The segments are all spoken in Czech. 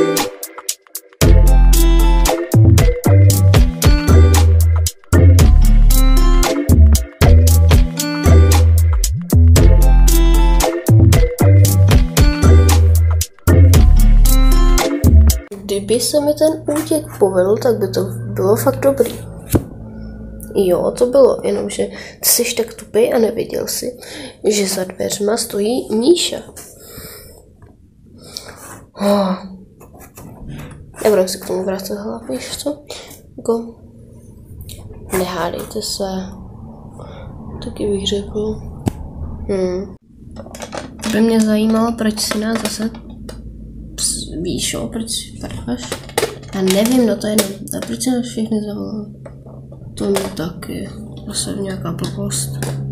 Kdyby se mi ten útěk povedl, tak by to bylo fakt dobrý. Jo, to bylo, jenomže ty jsi tak tupej a nevěděl si, že za dveřma stojí Míša. Nebudem se k tomu vracet hlavu, víš co? Jako, nehádejte se. Taky bych řekl. By mě zajímalo, proč si nás zase víš, proč si prcháš? Já nevím, no to je jenom. A proč si nás všechny zavolal? To mě taky. Zase nějaká blbost.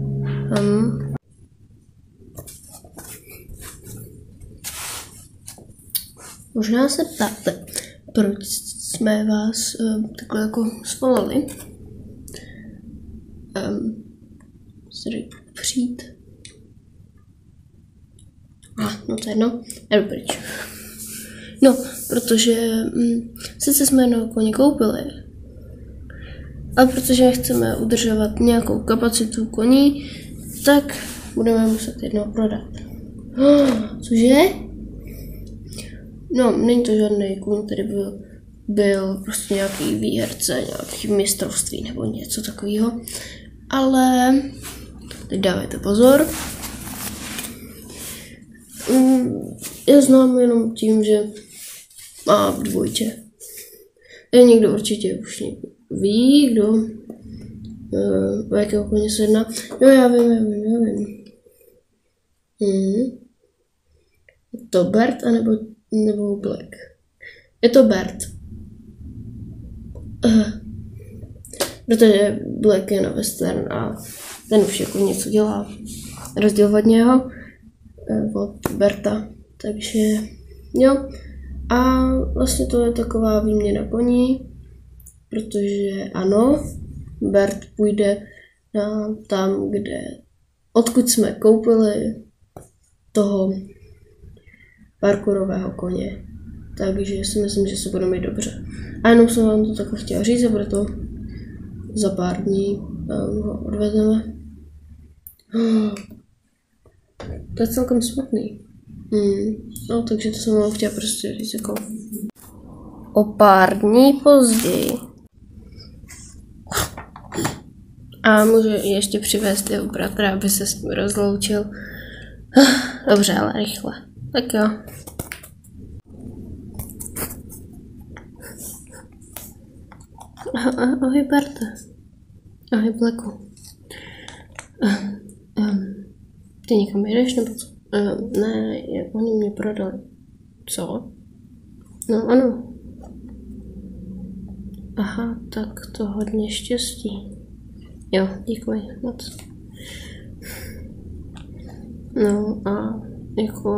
Možná se ptáte, proč jsme vás takhle jako svolali. Přijít. No to je jedno. Jdu pryč. No, protože sice jsme jednou koně koupili, a protože chceme udržovat nějakou kapacitu koní, tak budeme muset jednou prodat. Cože? No, není to žádný kůň, který byl prostě nějaký výherce, nějaký mistrovství nebo něco takového. Ale teď dávajte pozor. Já znám jenom tím, že má v dvojče. Někdo určitě už ví, kdo o jakého koně se jedná. Jo, já vím. Je to Bert nebo Black? Je to Bert. Protože Black je na western a ten už jako něco dělá. Rozdíl od něho, od Berta. Takže jo. A vlastně to je taková výměna koní, protože ano, Bert půjde tam, odkud jsme koupili toho parkourového koně. Takže si myslím, že se bude mít dobře. A jenom jsem vám to takhle chtěla říct, a proto za pár dní ho odvezeme. To je celkem smutný. No, takže to jsem vám chtěla prostě říct jako. O pár dní později. A můžu ještě přivést jeho bratra, aby se s ním rozloučil. Dobře, ale rychle. Tak jo. Ahoj Berte. Ahoj Blacku. Ty někam jdeš nebo co? Ne, oni mě prodali. Co? No ano. Aha, tak to hodně štěstí. Jo, děkuji moc. No a jako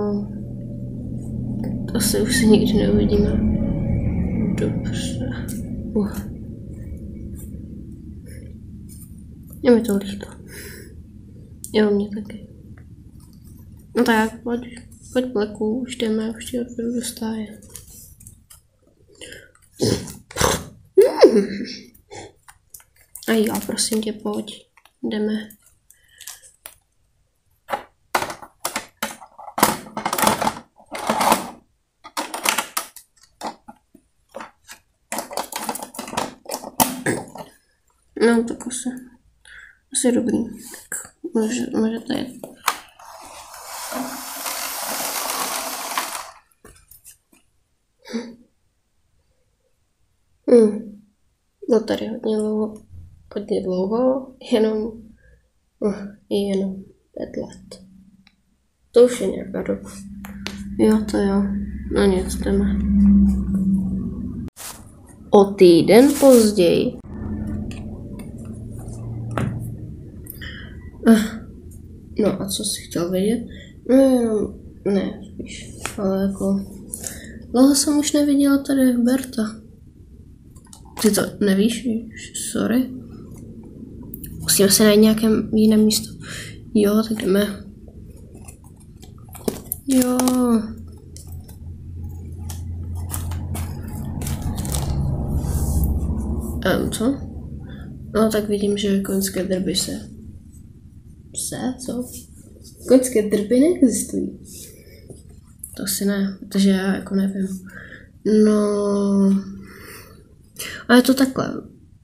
asi už se nikdy neuvidíme. Dobře. Je mi to líto. Jo, mě taky. No tak, pojď Blacku, už jdeme, už tě odvedu do stáje. A jo, prosím tě, pojď, jdeme. No, tak asi dobrý. Tak můžete jet. No tady hodně dlouho, jenom 5 let. To už je nějaká doba. Jo, to jo. No nic, jdeme. O týden později. No a co jsi chtěl vědět? No jenom, ne, spíš, ale jako, dlouho jsem už neviděla tady Berta. Ty to nevíš? Sorry. Musíme se najít nějaké jiné místo. Jo, tak jdeme. Jo. Co? No tak vidím, že koňské drby co? Koňské drby neexistují. To asi ne, protože já jako nevím. No... A je to takhle.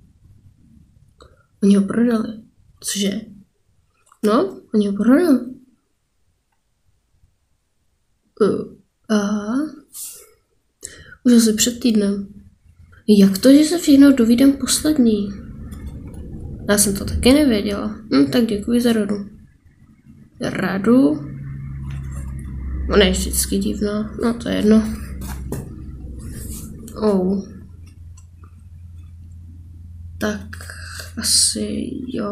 Oni ho prodali. Cože? No, oni ho prodali. Aha. Už asi před týdnem. Jak to, že se všechno dovídám poslední? Já jsem to taky nevěděla. Tak děkuji za radu. Radu? Ona je vždycky divná. No to je jedno. Tak asi jo.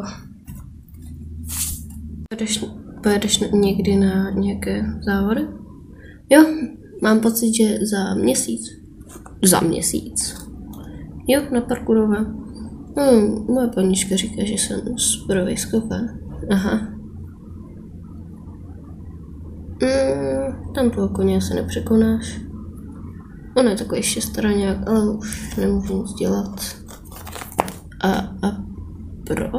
Pojedeš někdy na nějaké závody? Jo, mám pocit, že za měsíc. Za měsíc. Jo, na parkourové. Moje paníčka říká, že jsem superový skokan. Aha. Tam toho koně se nepřekonáš. On je takový šestaraňák, ale už nemůžu nic dělat. A pro?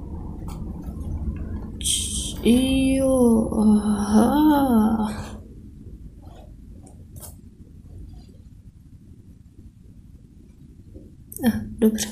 Jo, aha. Dobře.